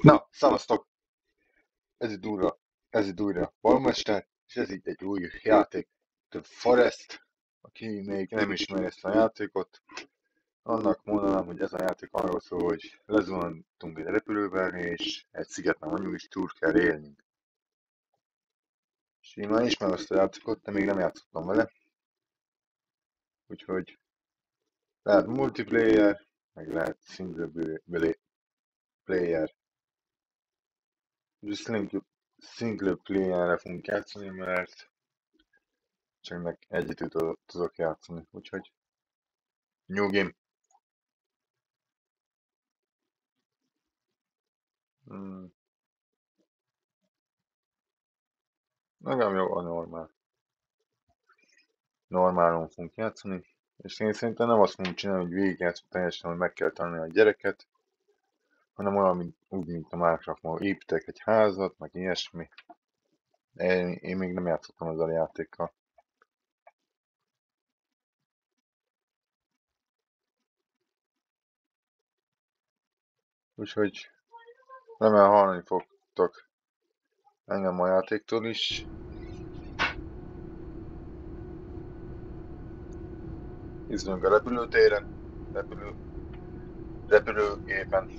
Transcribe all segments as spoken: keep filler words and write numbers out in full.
Na, szavaztok! Ez itt újra, ez itt újra Balmester, és ez itt egy új játék, The Forest. Aki még nem ismeri ezt a játékot, annak mondanám, hogy ez a játék arról szól, hogy lezuhantunk egy repülővel, és egy szigeten vagyunk, és túl kell élnünk. És én már ismerem ezt a játékot, de még nem játszottam vele. Úgyhogy lehet multiplayer, meg lehet single player. Úgyhogy single player-re fogunk játszani, mert csak meg együtt tudok játszani, úgyhogy new game. Hmm. Nekem jó a normál. Normálon fogunk játszani, és én szerintem nem azt fogunk csinálni, hogy végigjátszunk teljesen, hogy meg kell tanulni a gyereket, hanem olyan, mint, úgy, mint a Minecraft-ban építek egy házat, meg ilyesmi. Én, én még nem játszottam ezzel a játékkal. Úgyhogy remélem hallani fogtok engem a játéktól is. Izzünk a repülőtéren, repülő, repülőgépen.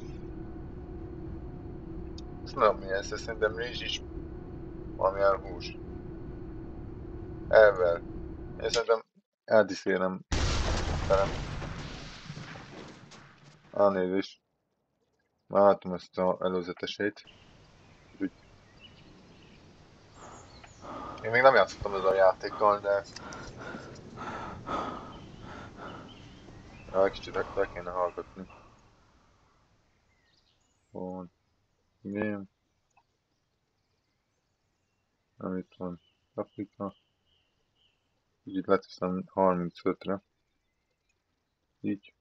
Ezt nem mi ez, szerintem rizs is valamilyen hús. Elvel. Én szerintem eldiszélem velem. Elnézést. Már látom ezt az előzetesét. Úgy. Én még nem játszottam ezzel a játékkal, de... Ja, kicsit le kéne hallgatni. Van. Game. Nem itt van. Afrika. Kicsit leteszem harmincötre. Így.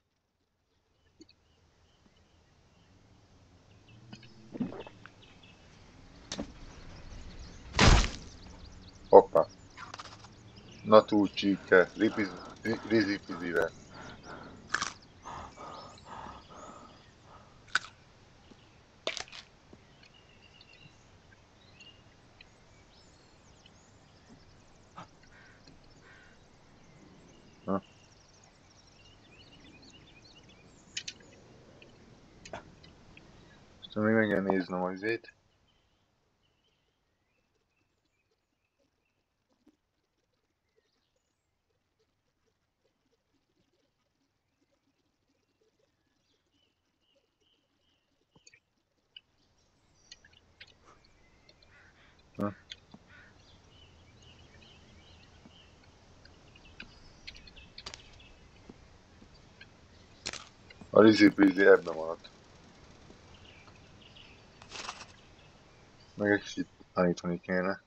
Hoppá. Na túl csíke. Rizipizivel. Na. Aztán még meg kell néznem az izét. Na. A rizipizi ebben maradt. Meg egy kicsit tanítani kéne.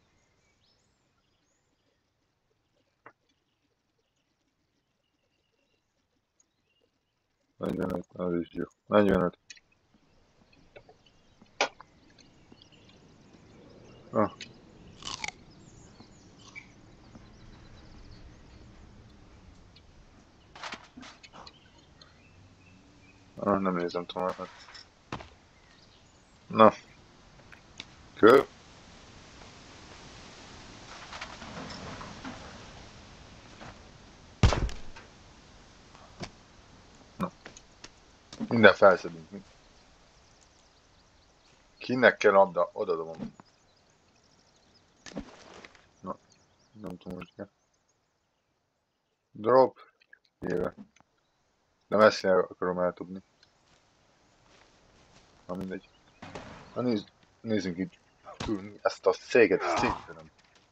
negyvenöt, az is jó. negyvenöt. Ah. Ah, nem nézem tovább. Na. Kő. Na. Minden felszedünk. Kinek kell adda, odadom. Na. Nem tudom, hogy kell. Drop. Éve. De messzire akarom eltudni. Na mindegy. Na nézd, nézzünk itt. Ezt a széket, ezt szétverem.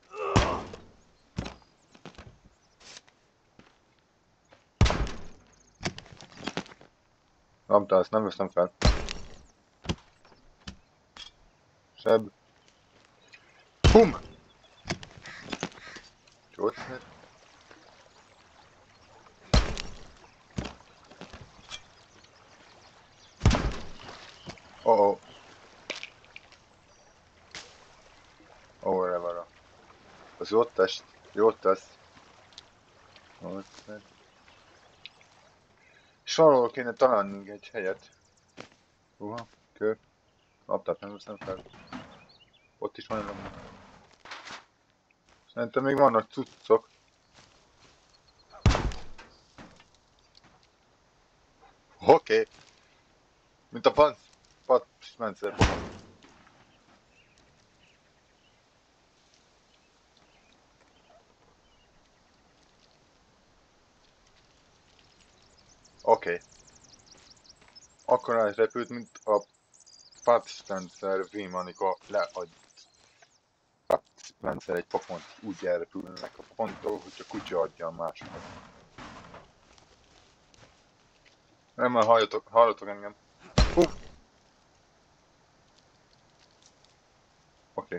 Ramta, ezt nem veszem fel. Seb. Bum! Gyógyszer. Oh oh. Oh, erre van. Az jót tesz. Jót tesz. És valahol kéne találnunk egy helyet. Uha, kő. Laptát nem veszem fel. Ott is van valami. Szerintem még vannak cuccok. Oké. Okay. Mint a panc... Pat... Spencer. Oké. Okay. Akkor átrepült, mint a Pat Spencer film, amikor leadj Pat Spencer egy pofont, úgy elrepülnek a ponttól, hogy a kutya adja a másokat. Nem, már halljatok, hallatok engem. Hú! Oké. Okay.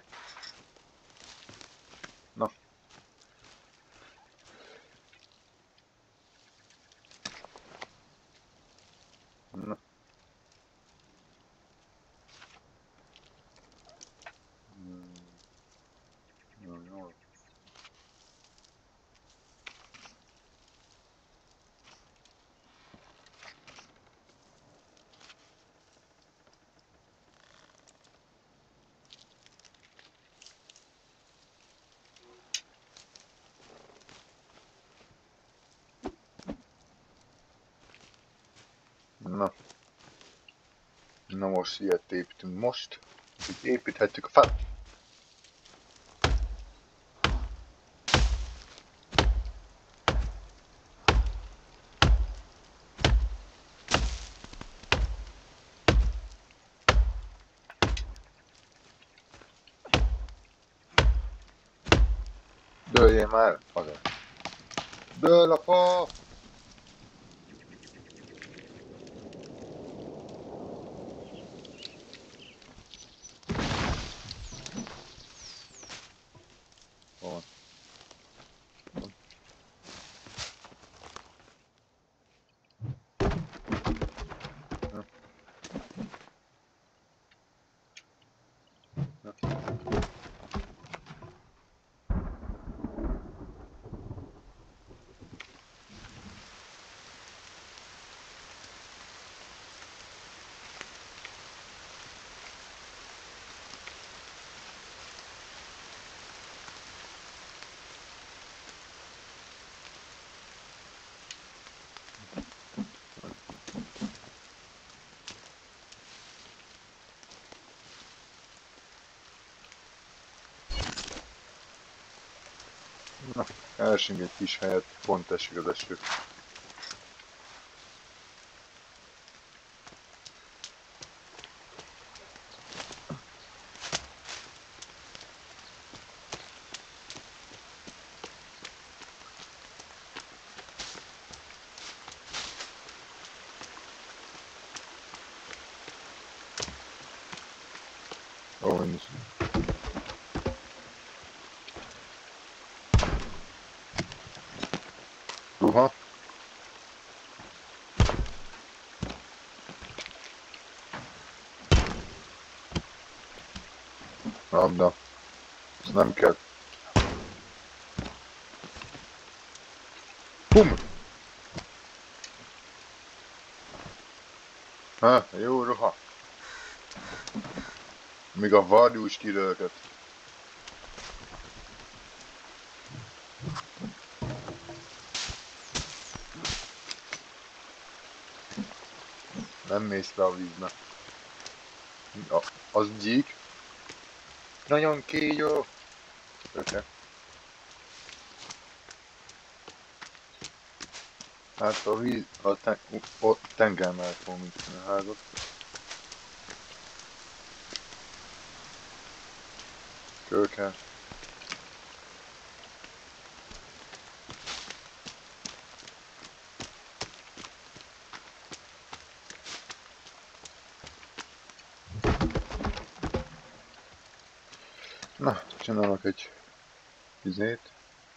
Na. Na. Hmm. Jó, jó. Na. Na most ilyet építünk most. Így építhetjük a fát. Dőljél már! Haza. Dől a fa! Hol? Na, keresünk egy kis helyet, pont esik az eső. Ó, én is. Ruha. Labda. Ez nem kell. Bum! Ha, jó ruha. Még a varjús kilőket. Nem mész le a vízbe. A, az gyík. Nagyon kígyó. Okay. Hát a víz, a, ten, a tenger mellett van, mint a házat. Kölkel. Na, csinálok egy izét.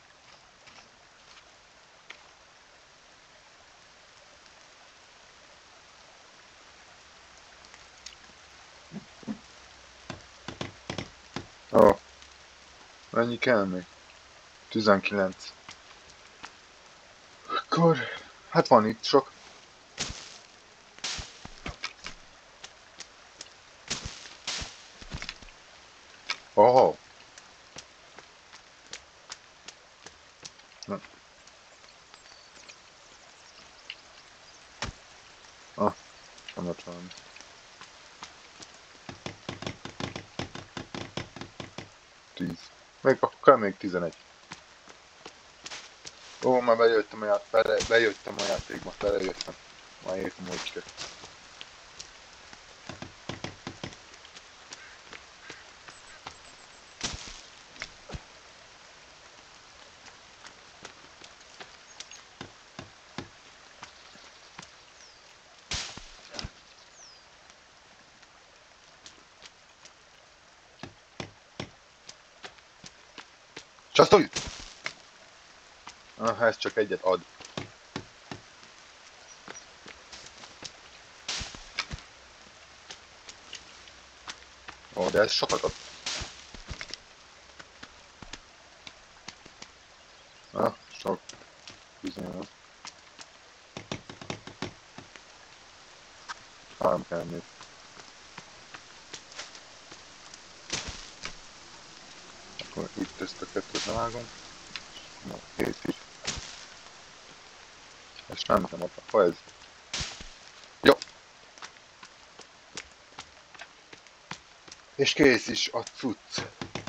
Ó, oh, mennyi kell még? tizenkilenc. Akkor, hát van itt sok. Oh. Na. Ah, nem ott valami. Tíz. Még akkor kell még tizenegy. Ó, már bejöttem a, ját, bele, bejöttem a játékba, belejöttem. Már értem, hogy kell. Csasztolj! Ah, ez csak egyet ad. Ó, de ez sokat ad. Ah, sok. Bizonyos. Nem kell még. Akkor itt ezt a kettőt levágom. Na, kész is. Ezt nem nem adta. Ha ez. Jó. És kész is a cucc.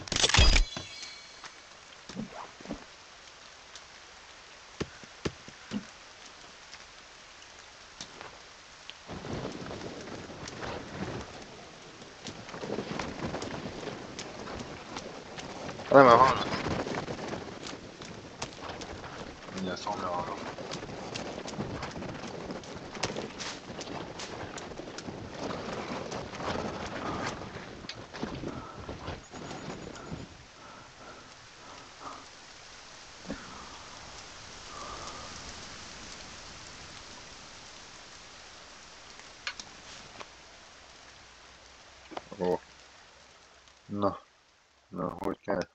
Nem, mert hallod. Mindjárt szomja hallom. Ó. Na. Na, hogy kell?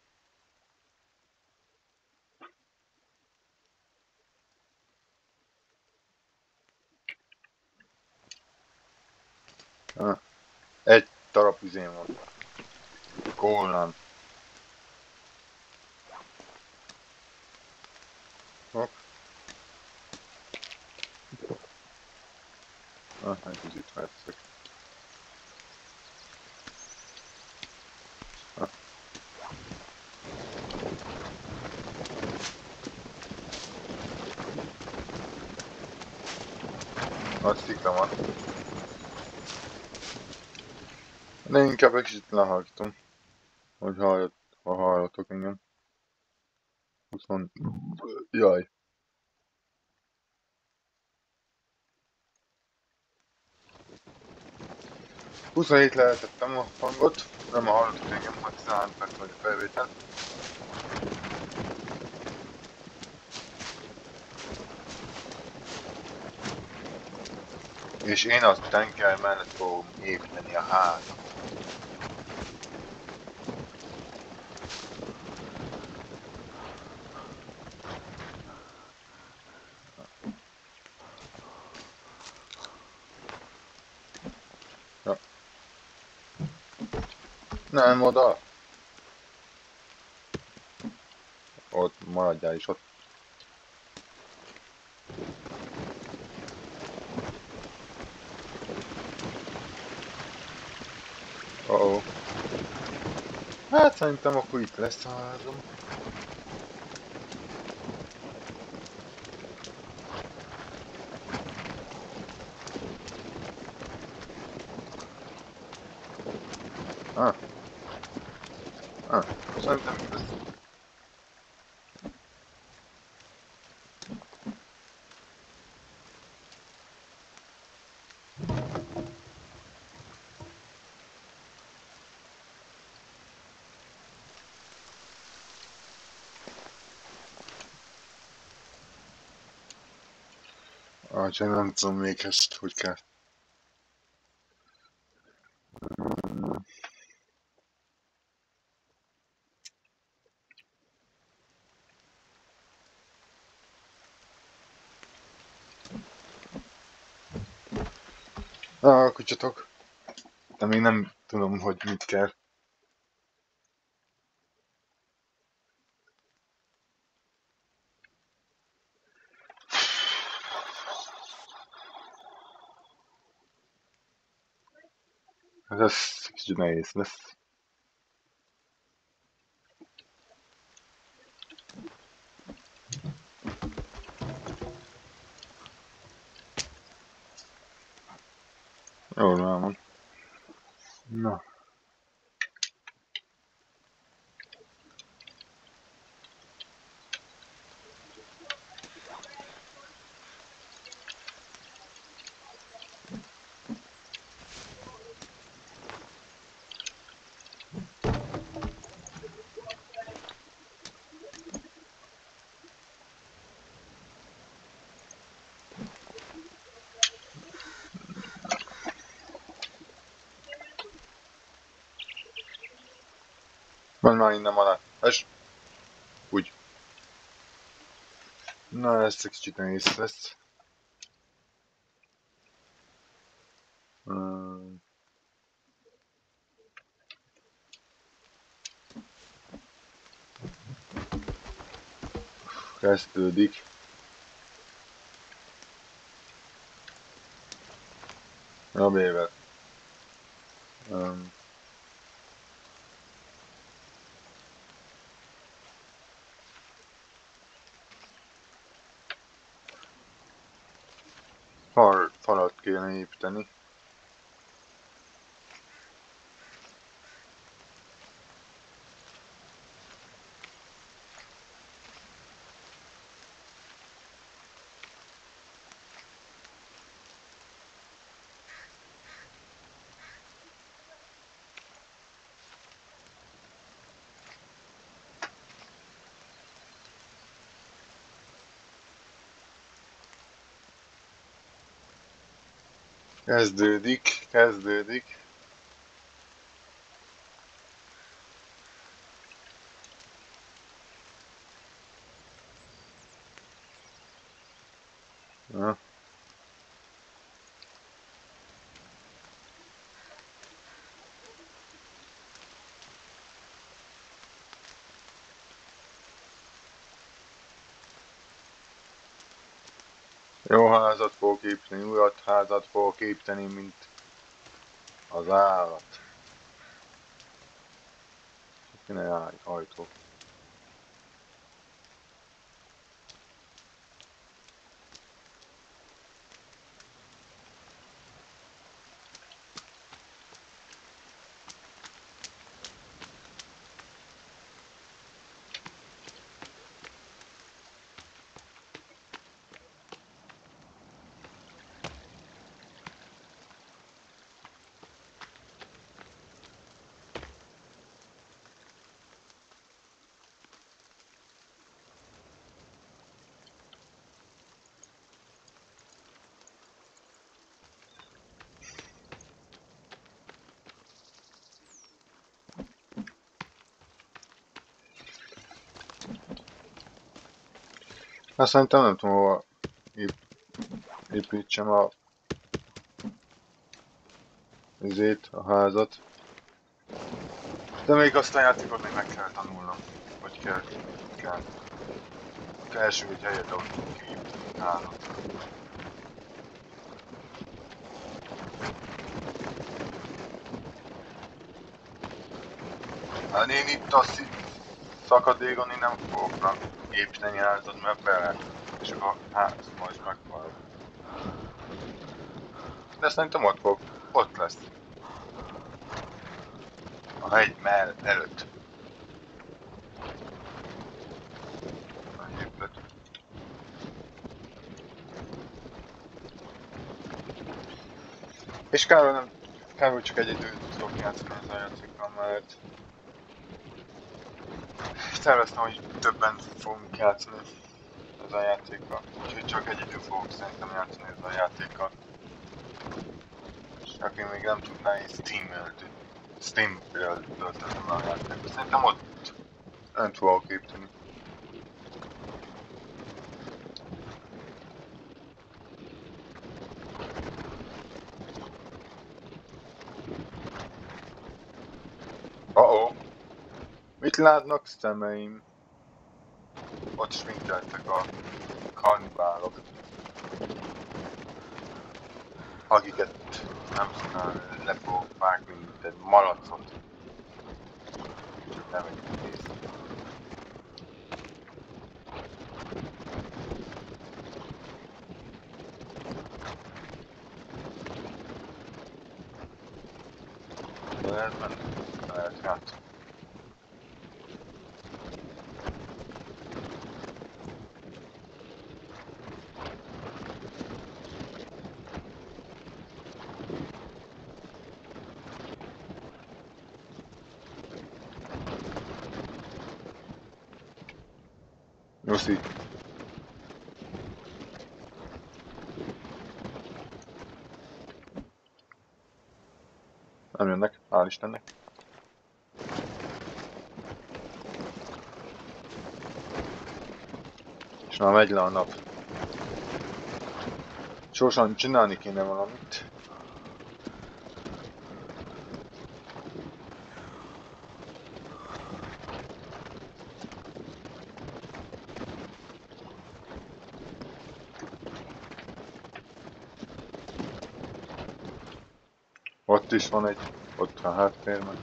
Ah. Egy darab üzém van. Kólán. Hopp. Ah, hát ez itt veszek. Ah. Azt szikla van. De inkább egy kicsit lehallgatom. Hogy halljat, ha hallatok engem. húsz. Jaj. huszonhét lehetettem a hangot. Nem hallottuk engem, hogy tizenhárom perc vagy a felvétel. És én azt tenker mellett fogom építeni a házat. Ja. Nem oda. Ott maradjál is ott. Oh oh. Hát szerintem akkor itt lesz a házom. Ah. Ah. Szerintem itt lesz. Ah, csak nem tudom még ezt, hogy kell. Ah, kutyatok. De még nem tudom, hogy mit kell. Ez kicsit nehéz lesz. Jól van. Na. Van már innen alá. Ez úgy. Na, ez egy kicsit nehéz lesz. Hmm. Kezdődik. A B-vel. Um. Fal, falat kéne építeni. Kezdődik, kezdődik. Ja. Jó házat fogok építeni, újat házat fogok építeni, mint az állat. Kéne járj, ajtó. Hát szerintem nem tudom, hova ép építsem a izét, a házat. De még azt a játékot még meg kell tanulnom. Hogy kell, kell. Keresünk egy helyet, ahol tudunk kiépíteni házat. Hát én itt a szakadékon én nem fogok építeni házat, mert bele, és a ház majd megfal. De szerintem ott fog, ott lesz. A hegy mell előtt. A épület. És kár, nem, kár, hogy csak egyedül tudok játszani az a játékkal, mert terveztem, hogy többen fogunk játszani ezzel a játékkal. Úgyhogy csak egyedül fogok szerintem játszani ezzel a játékkal. És aki még nem tudná, én Steam-ről Steam-ről töltöttem a játékot. Szerintem ott nem fogok építeni. Uh-oh! Mit látnak szemeim? Ott sminkeltek a kannibálok, akiket Aztán le fogok vágni, mint egy malacot. Csak nem egy kész. De ez menni. Lehet hát. Nyuszi. Nem jönnek, hál' Istennek. És már megy le a nap. Sorsan csinálni kéne valamit. Ott is van egy, ott a háttérben.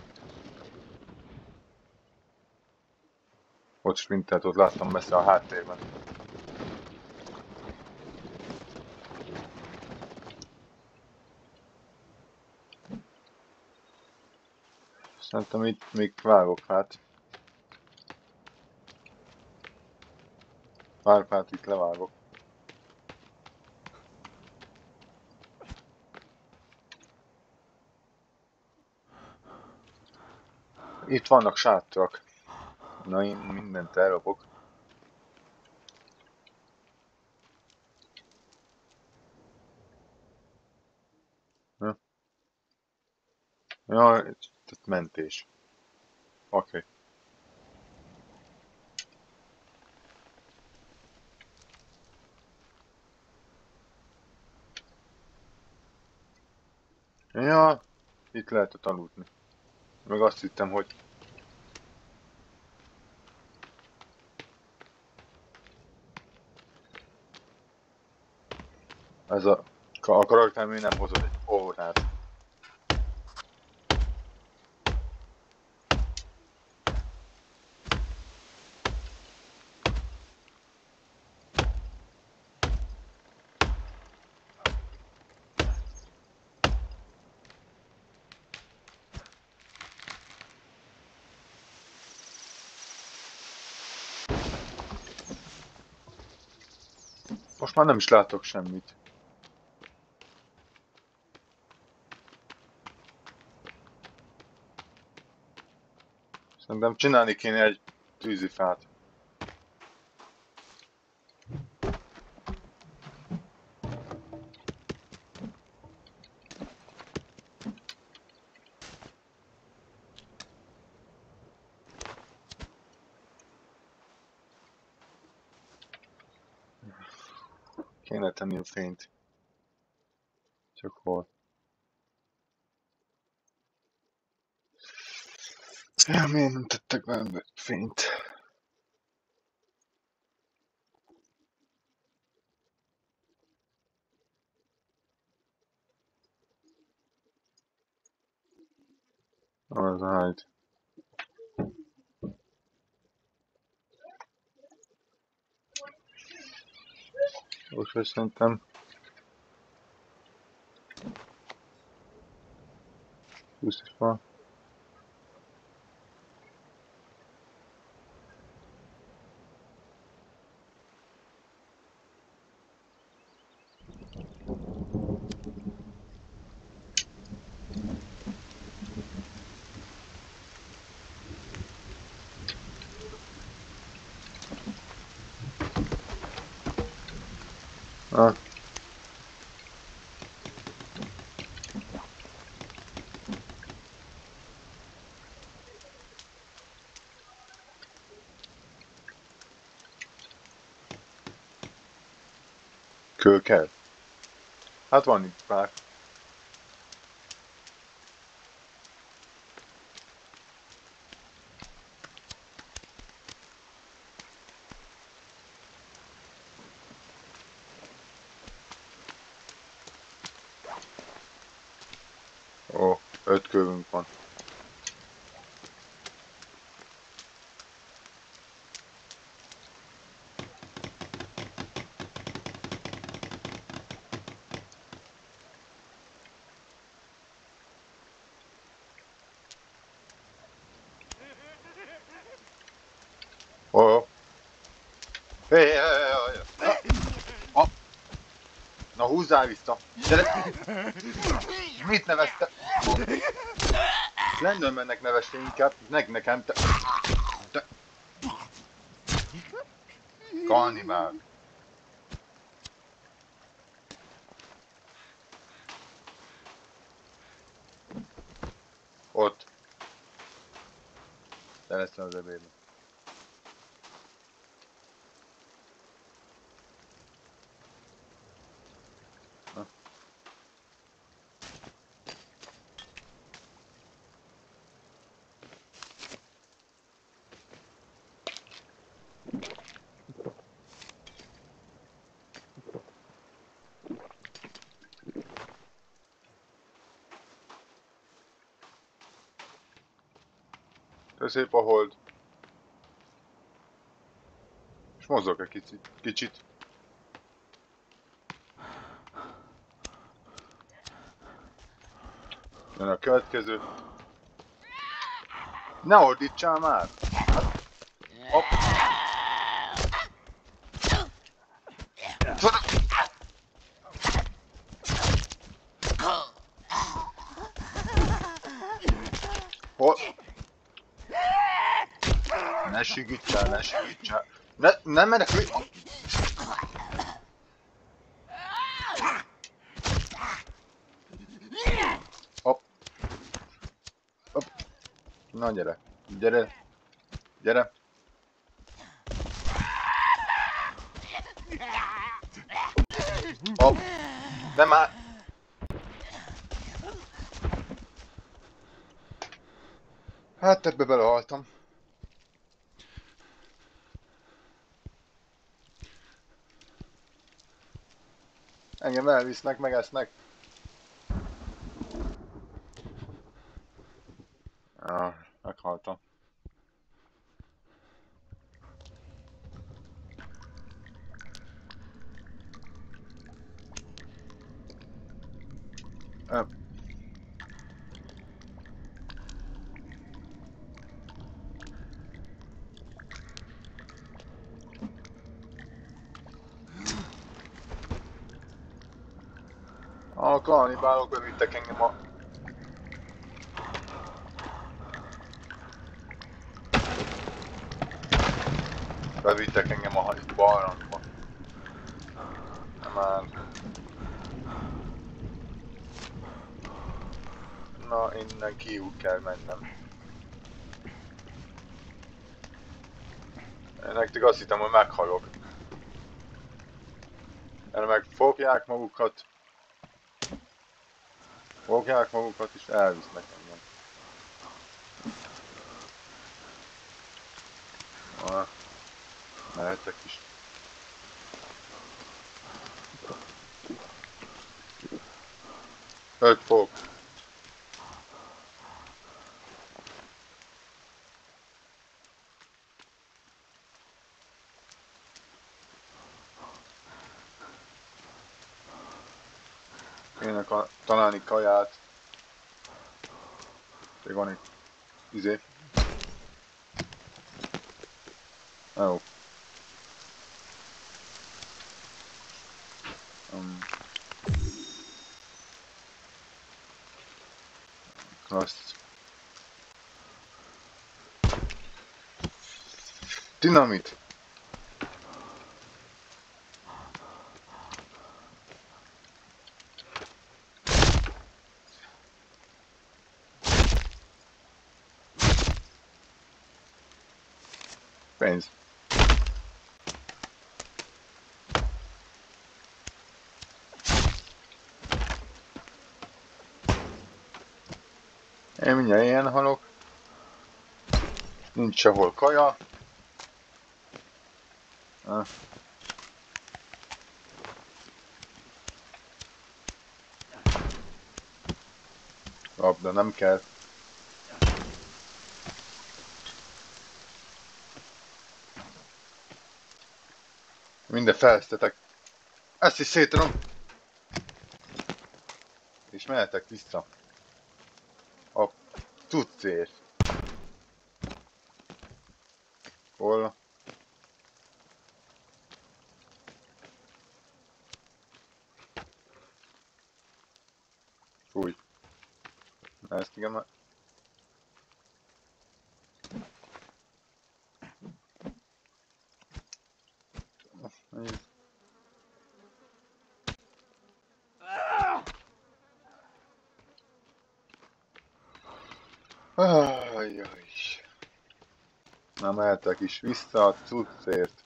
Ott sprintelt, ott láttam messze a háttérben. Szerintem itt még vágok, hát. Párpát itt levágok. Itt vannak sátrak. Na, én mindent elrapok. Ja, ja, tehát mentés. Oké. Okay. Ja, itt lehetett aludni. Meg azt hittem, hogy ez a, a karakter még nem hozott egy órát. Most már nem is látok semmit. Szerintem csinálni kéne egy tűzifát. Kéne tenni a fényt. Csak hol? Ja, miért nem tettek be fényt? Az ágy. Úgyhogy szerintem húsz is van. Ah. Kő kell? Hát van itt pár. Öt kövünk van. Oh. Hé, hé, hé, hé. Na húzzál vissza! Gyere! Mit nevezte? Slendermannek nevezte inkább, meg nekem te... te... Kannibál. Ott. Te leszel az ebédben. De szép a hold. És mozog egy kicsit. kicsit. Jön a következő. Ne ordítsál már! Hát, hopp. Hol? Ne sigítsál, ne sigítsál. Ne, ne menekülj! Hopp. Hopp. Na gyere. Gyere. Gyere. Hopp. Nem már. Hát ebbe belehaltam. Engem elvisznek, megesznek. Ah, meghaltam. Ah. A kannibálok bevittek engem a... Bevittek engem a barlangba. Nem már... Na, innen kívül kell mennem. Nektek azt hittem, hogy meghalok. Erre meg fogják magukat. Fogják magukat és elvisznek engem. Ah, mehetek is. Öt fog. Kéne ka találni kaját. Még van itt izé. Jó. Um. Azt. Dinamit. Pénz. Én mindjárt ilyen halok. Nincs sehol kaja. Ah. Labda nem kell. Minden feleztetek. Ezt is szétadom. És mehetek vissza. A cuccért. Hol? Fúj. Na ezt igen már. Ajjaj. Na mehetek is vissza a cuccért.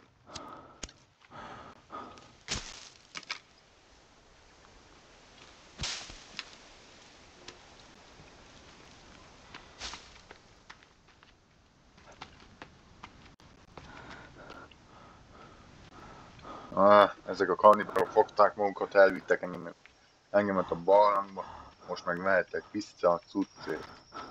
Ah, ezek a kannibálok fogták magukat, elvittek engem, engemet a barlangba, most meg mehetek vissza a cuccért.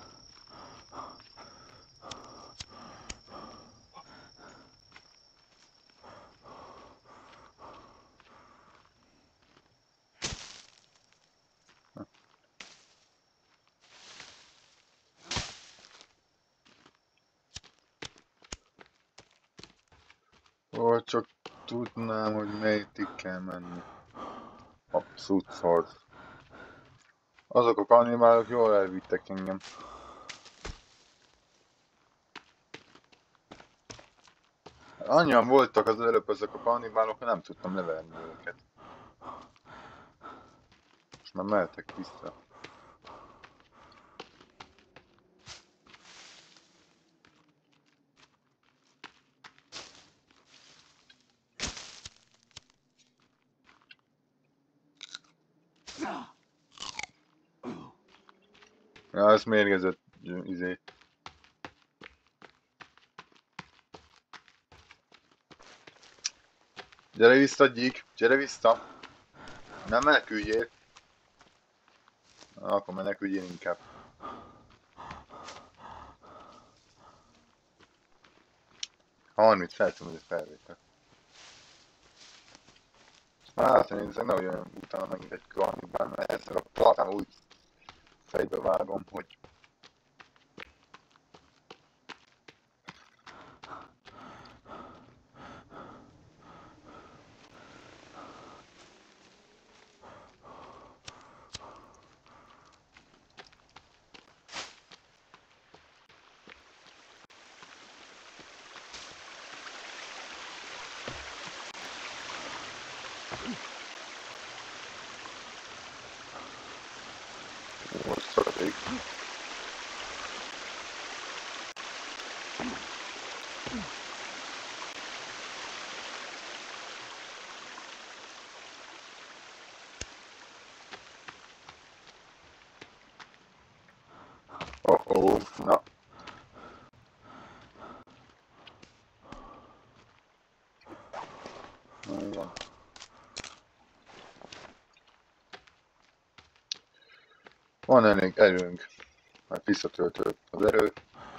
Ó, csak tudnám, hogy melyikig kell menni. A cucchoz. Azok a kannibálok jól elvittek engem. Annyian voltak az előbb ezek a kannibálok, hogy nem tudtam leverni őket. Most már mehetek vissza. Ja, ez mérgezett izé. Gyere vissza, gyík! Gyere vissza! Nem meneküljél! Na, akkor meneküljél inkább. harminc percem, hogy felvétel. Hát, én ezek nehogy olyan utána megint egy kannibál, mert ezzel a platán úgy fejbe vágom, hogy most szakadék. Oh-oh, na. Na, van elég erőnk, mert visszatöltött az erő.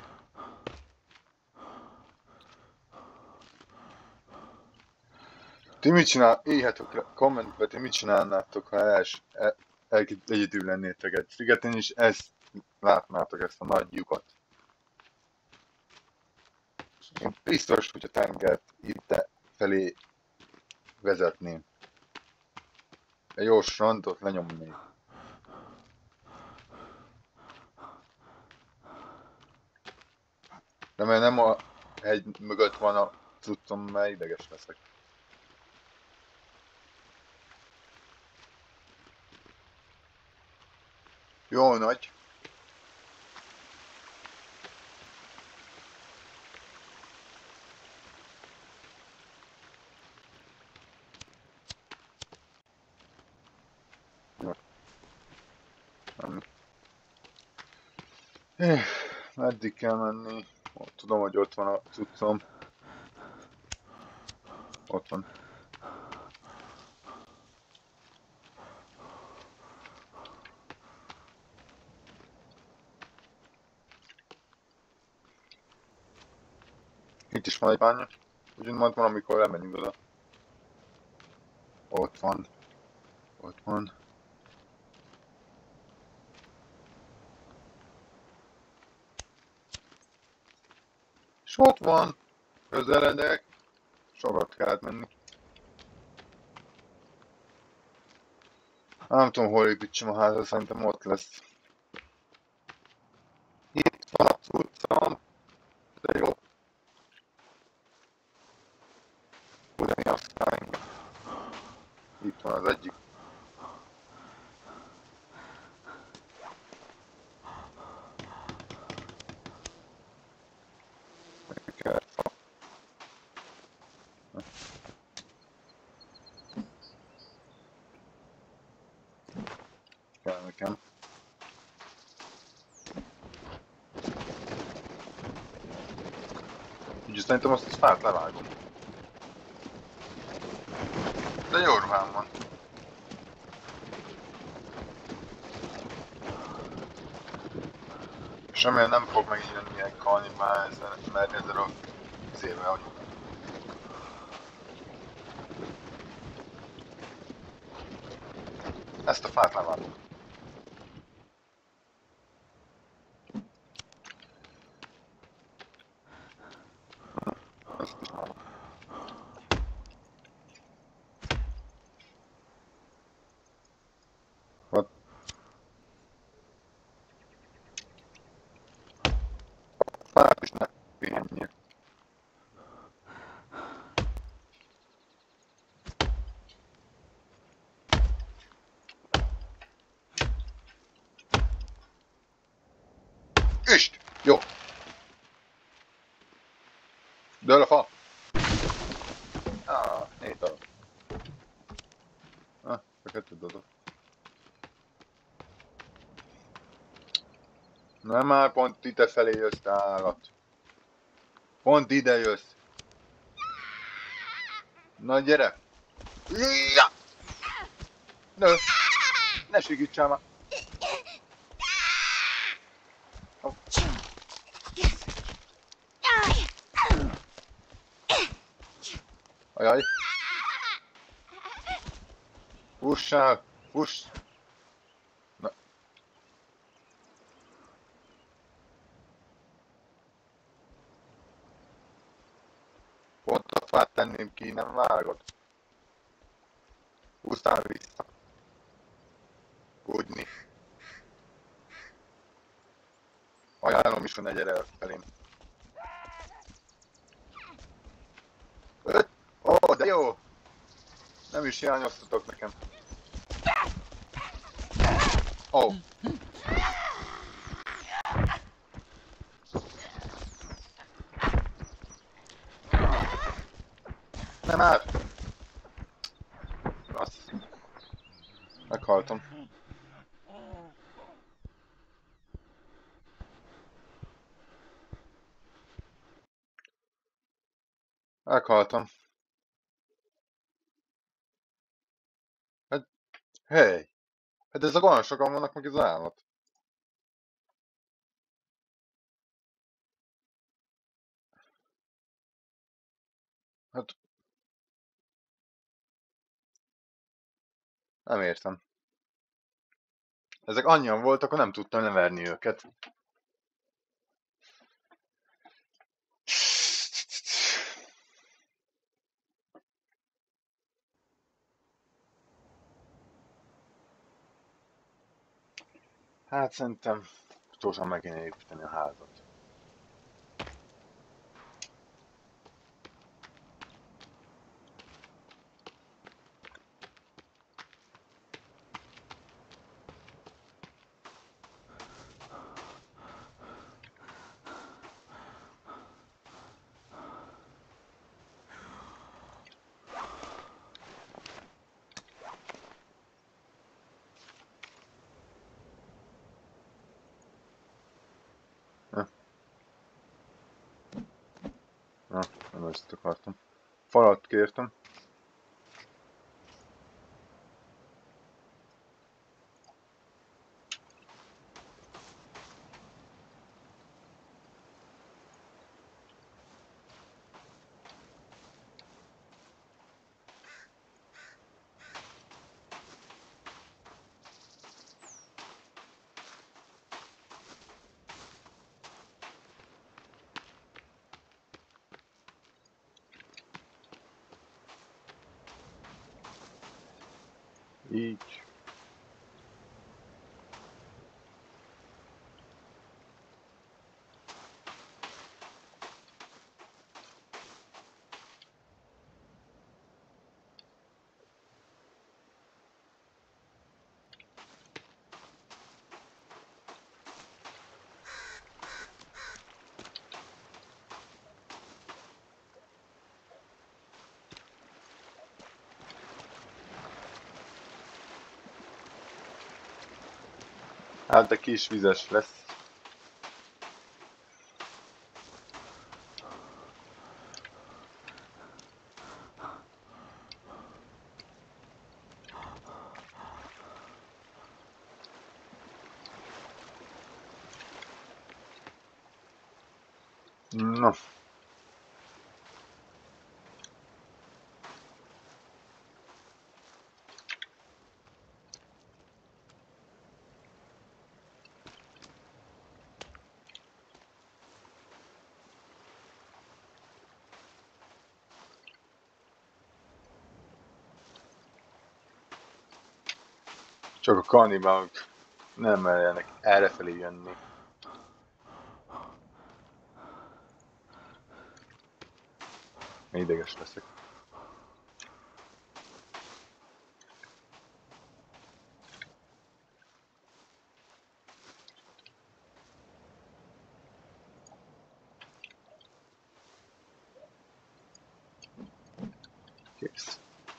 Ti mit csinál? Írjátok kommentbe, ti mit csinálnátok, ha els, el, el, egyedül lennétek egy szigeten, és ezt látnátok, ezt a nagy lyukat. Én biztos, hogy a tengert itt felé vezetném. Egy jó strandot lenyomnék. De mert nem a hegy mögött van a cuccom, mert ideges leszek. Jó nagy. Eh, meddig kell menni? Tudom, hogy ott van a cuccom. Ott van. Itt is van egy bánya. Úgyhogy majd valamikor elmenjünk oda. Ott van. Ott van. És ott van. Közeledek. Sokat kellett menni. Nem tudom, hol építsem a házat, szerintem ott lesz. Itt van a cuccom. De jó. Ugyani aztán itt van az egyik. Kell. Kell nekem. Úgyhogy szerintem azt a fát levágom. De jó ruhám van. És remélem nem fog megint jönni ilyen kanibál, mert ezzel a izével, hogy ezt a fát levágom. Ezt is vágom. What? Fát is ne pihenjél. Üst! Jó! Dől a fa! Ah, négy darab. Ah, a kettőt dobok. Nem már pont ide felé jössz, te állat. Pont ide jössz. Na gyere! Ja! Nő! Ne segítsál már! Oh. Ajaj! Fussál! Fuss! Na. Pont a fát tenném ki, nem vágod. Húztál vissza. Úgyni. Ajánlom is, hogy ne gyere felém. Öt? Ó, oh, de jó! Nem is hiányoztatok nekem. Ó. Oh. Nem már! Rossz. Meghaltam. Meghaltam. Hát, hey! Hát ezek olyan sokan vannak, meg ez állat. Hát... Nem értem. Ezek annyian voltak, hogy nem tudtam leverni őket. Hát szerintem gyorsan meg kéne építeni a házat. Na, nem ezt akartam. Falat kértem. Így. Hát de kis vizes lesz. No. Csak a kannibálok nem merjenek errefelé jönni. Ideges leszek. Kész.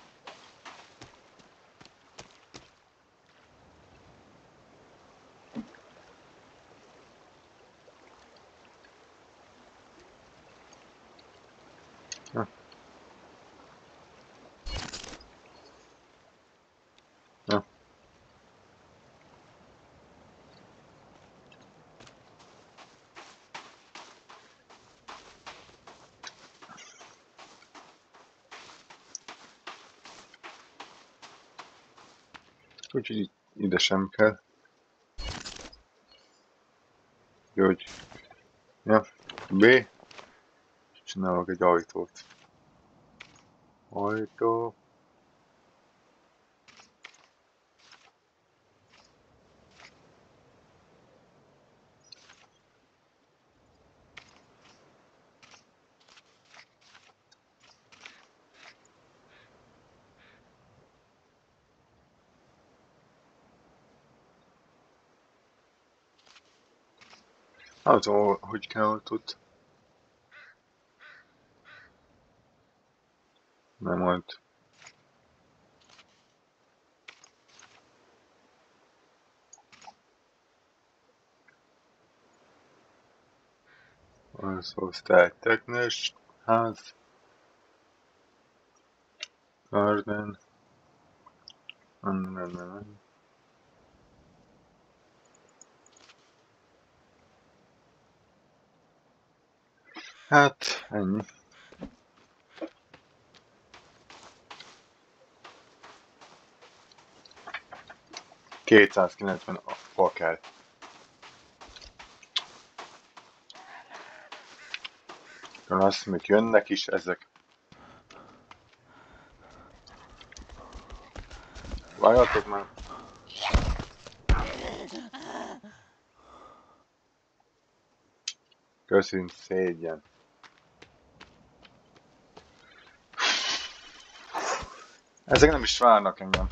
Na. Na. Úgyhogy ide sem kell. Jó, hogy... Ja, B. Csinálok egy ajtót. Ajtó. Nem tudom, hogy kell ajtót. Nem majd. Az osztályteknős ház. Garden. Nem, nem, nem. Hát, ennyi. kétszázkilencven fa kell. Azt még jönnek is ezek. Várjatok már. Köszönjük, szégyen. Ezek nem is várnak engem.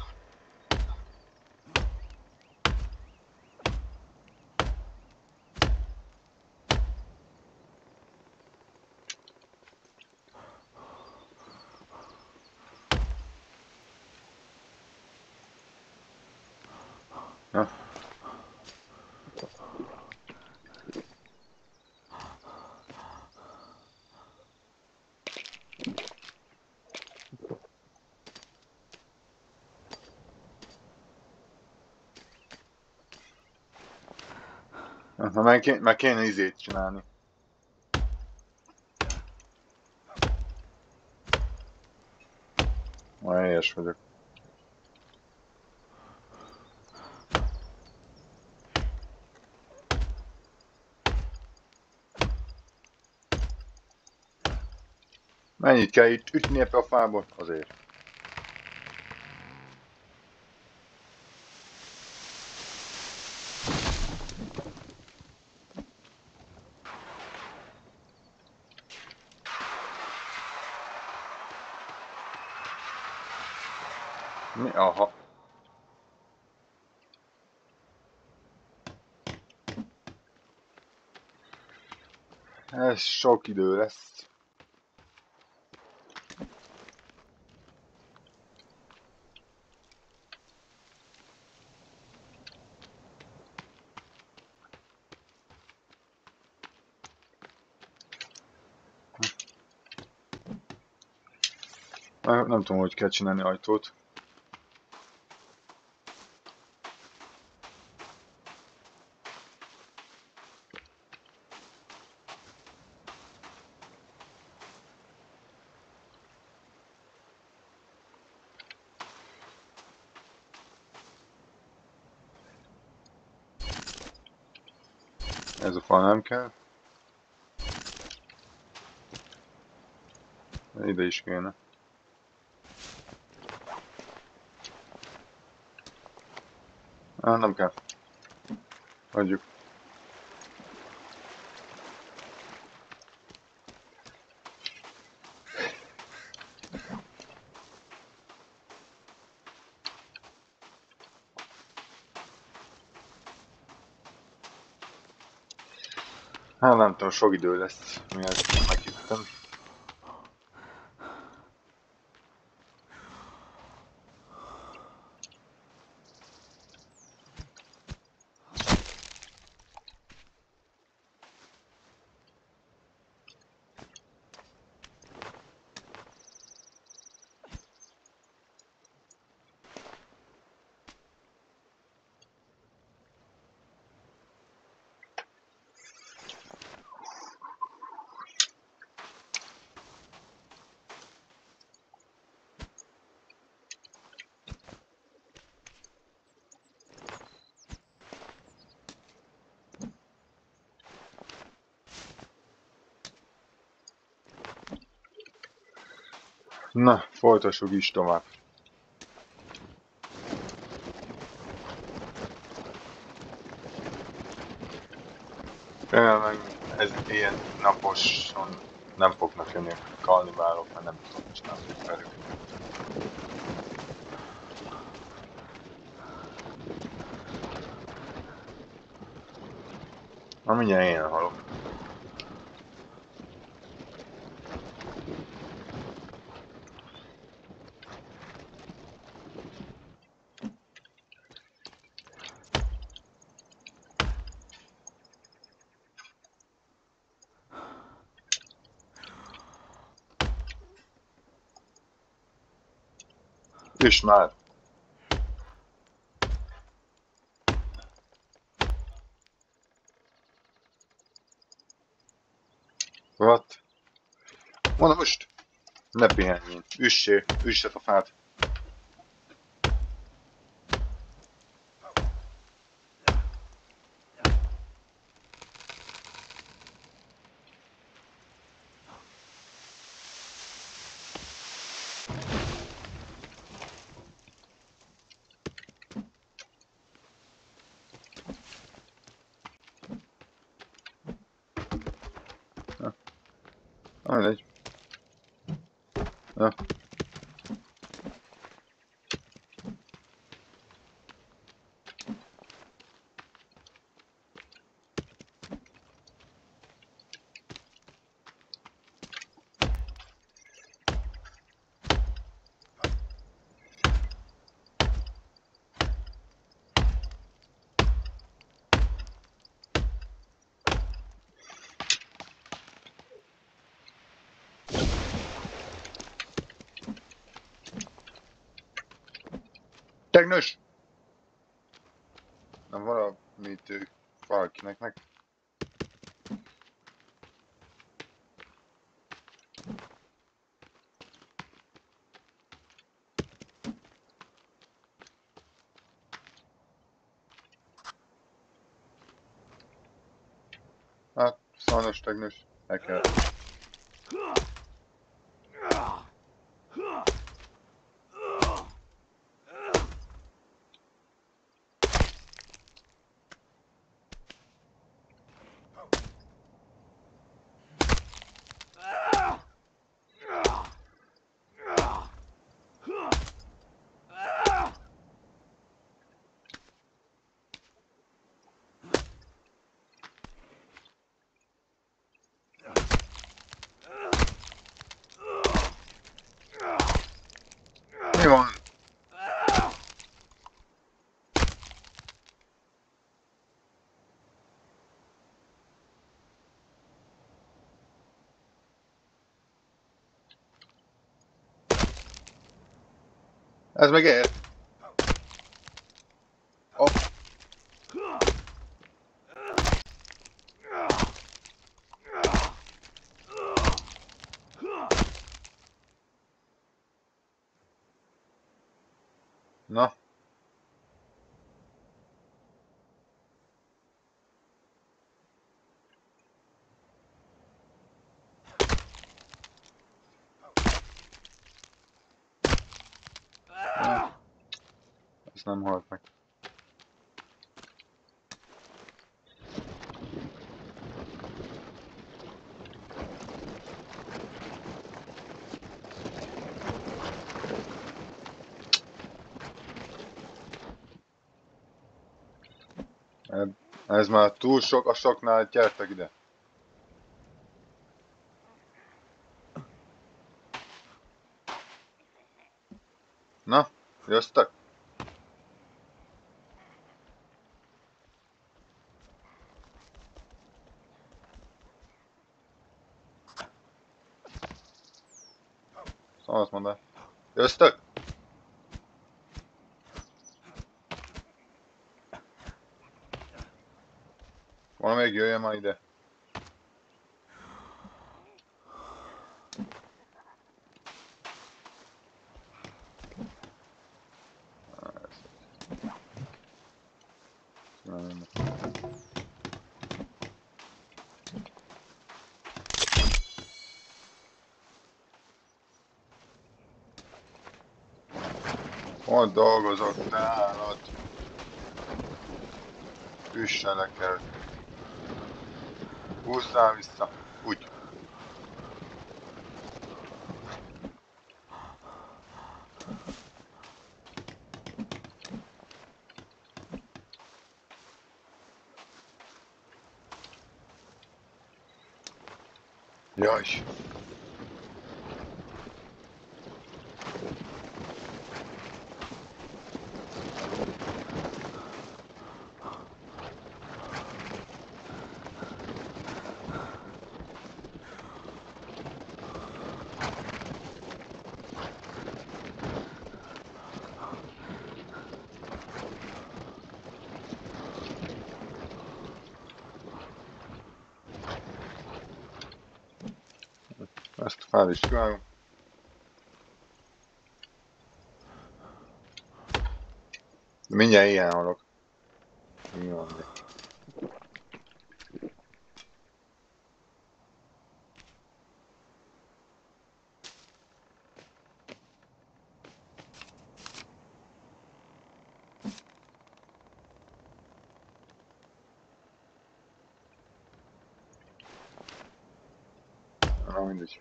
Na. Na, meg, kéne, meg kéne izét csinálni. Majd helyes vagyok. Mennyit kell itt ütni ebbe a fába? Azért. Mi? Aha. Ez sok idő lesz. Nem tudom, hogy kell csinálni ajtót. Ez a fal nem kell. Ide is kéne. Ah, nem kell. Hagyjuk. Hát nem tudom, sok idő lesz, miért meghittem. Na, folytassuk is tovább. Remélem, ez ilyen naposan nem fognak jönni a kannibálok, mert nem tudom, hogy csinálni velük. Na, mindjárt én halok. És már. What? Mondom most! Ne pihenjén. Üssé, üsset a fát. Mindegy. Ja. Tegnős! Nem valamit ők valakinek meg. Hát, sajnos tegnős, el kell. Ez meg ért. Oh. Na. Ez nem halt meg. Ez már túl sok a soknál, gyertek ide. Na, jöttek? Szóval azt mondom. Jöttek? Valamelyik jöjjön már ide. Ott dolgozott, te állat. Üssenek el. Húzzál vissza. Úgy. Jaj. Ezt fel is csinálom. Mindjárt ilyen halok. Mi van még? Na mindegy.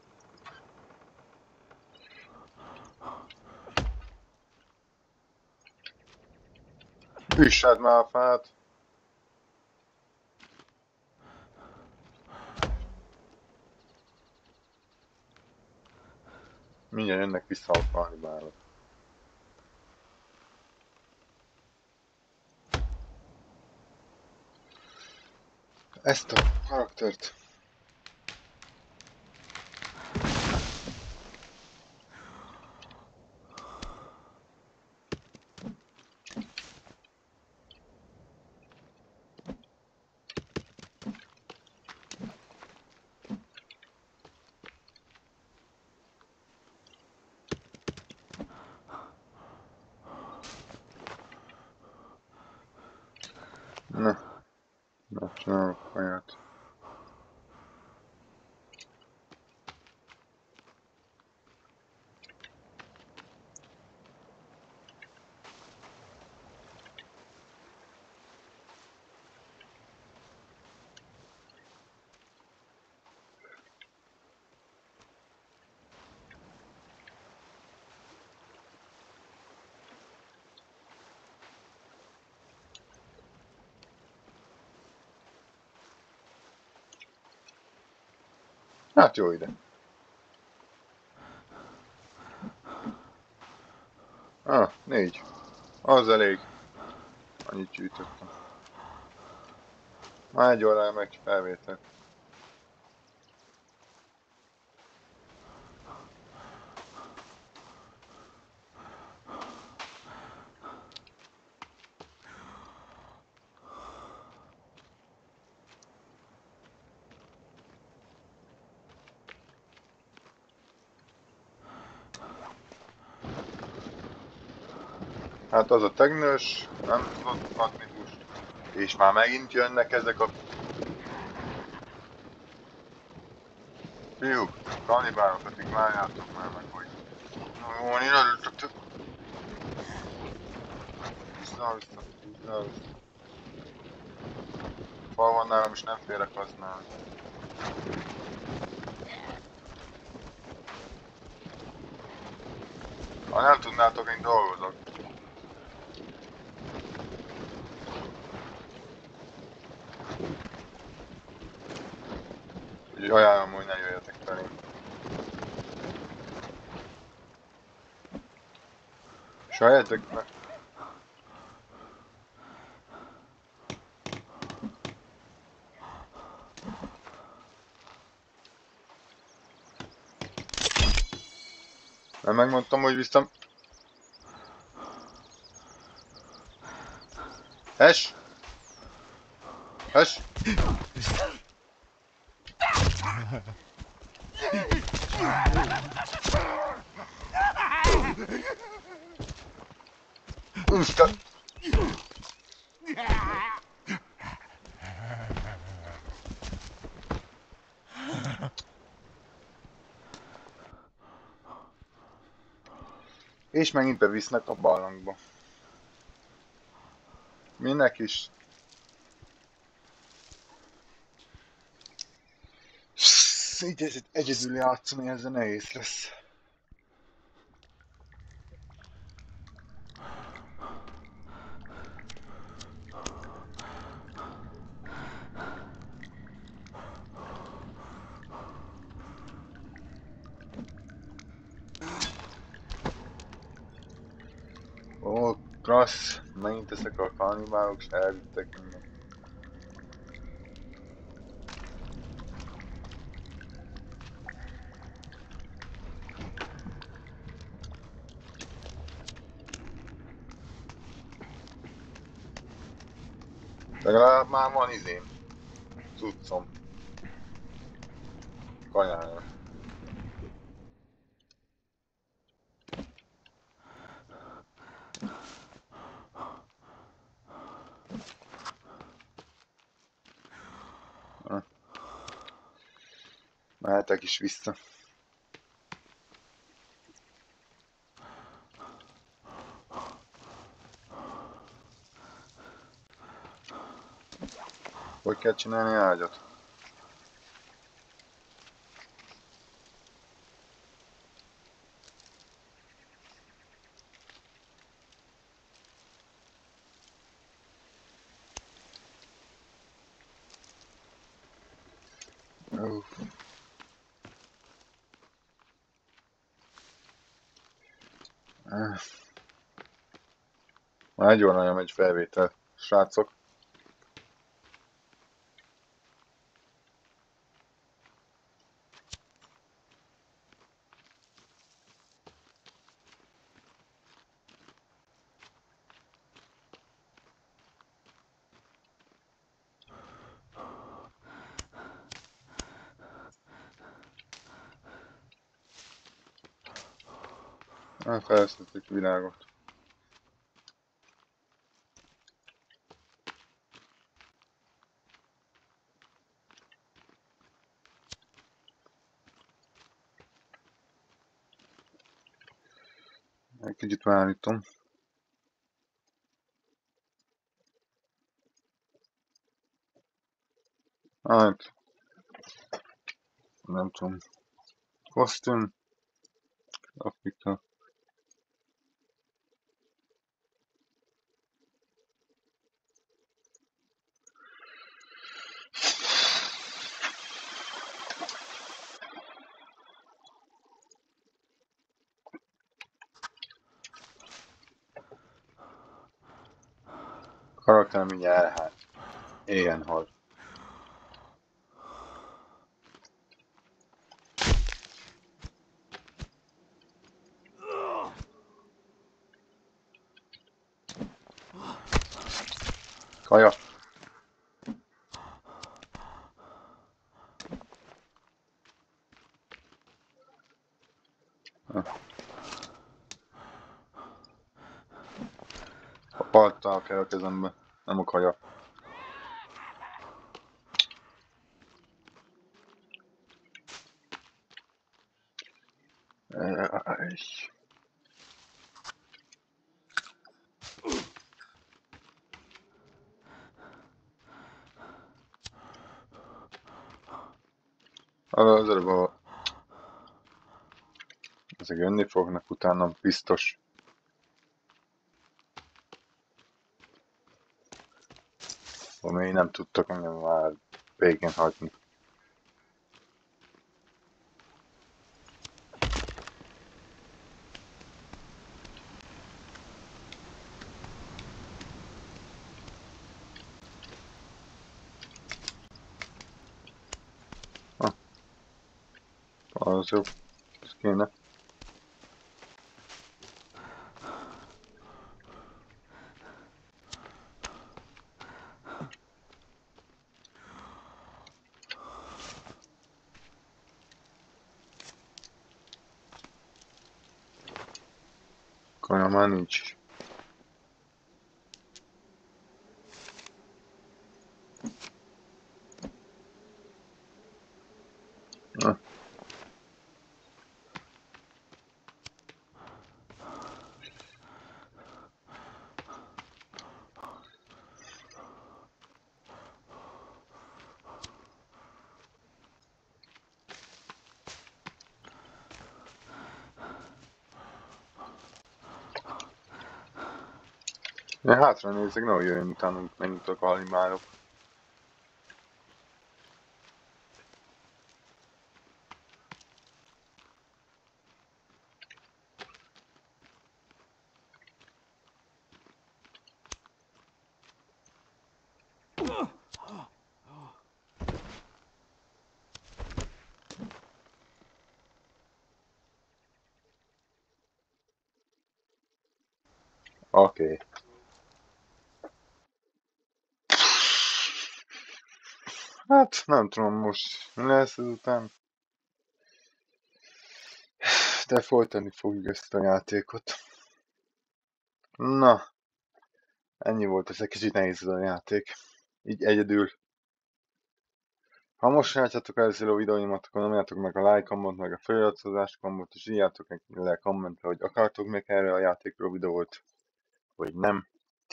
Üssed már a fát! Mindjárt jönnek vissza a kanibálok. Ezt a karaktert. Na, na, csinálok kaját. Hát jó ide. Ah, négy. Az elég. Annyit gyűjtöttem. Már egy órája meg felvétel. Hát az a tegnős nem tudott adni húst. És már megint jönnek ezek a... Fiúk, kanibálok, addig várjátok már meg, hogy... Na jó, én előttetek. Vissza-vissza, vissza-vissza. Fal van nálam, és nem félek használni. Ha nem tudnátok, én dolgozok. Úgyhogy ajánlom, hogy ne jöjjetek felé. Sajjátok meg. Nem megmondtam, hogy vissza... Es! Es! Isten! És megint bevisznek a barlangba. Minek is? Így egyedül játszani, ezzel nehéz lesz. Ó, klassz! Megint ezek a kannibálok, és elvittek mindent. Legalább már van izém. Cuccom. Kajálja. Mehetek is vissza. Hogy kell csinálni ágyat? Uff. Már egy órája megy felvétel, srácok. Felszedtük világot. Egy kicsit várítom. Hát, nem tudom. Kosztüm. Afrika. Karakter mindjárt elhát. Éhen hal. Kaja. kell a kezembe, nem a kaja. Az előbb a... ezek jönni fognak utána, biztos. Ami nem tudtak engem már végén hagyni. Ha. Az jó. Ez kéne. Kaja már nincs is. Na. Én hátra nézzek, nehogy jöjjön utána, mennyit a kalimárok. Oké. Okay. Hát nem tudom most, mi lesz ezután. De folytani fogjuk ezt a játékot. Na, ennyi volt, ez egy kicsit nehéz ez a játék. Így egyedül. Ha most látjátok ezzel a videóimat, akkor nyomjátok meg a like gombot, meg a feliratkozás gombot, és írjátok le kommentre, hogy akartok még erre a játékról videót, vagy nem.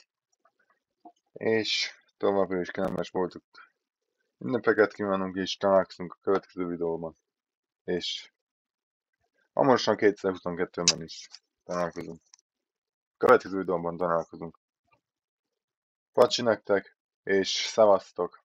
És továbbra is kellemes voltok. Ünnepeket kívánunk, és találkozunk a következő videóban. És hamarosan kétezer-huszonkettőben is találkozunk. Következő videóban találkozunk. Pacsi nektek, és szevasztok!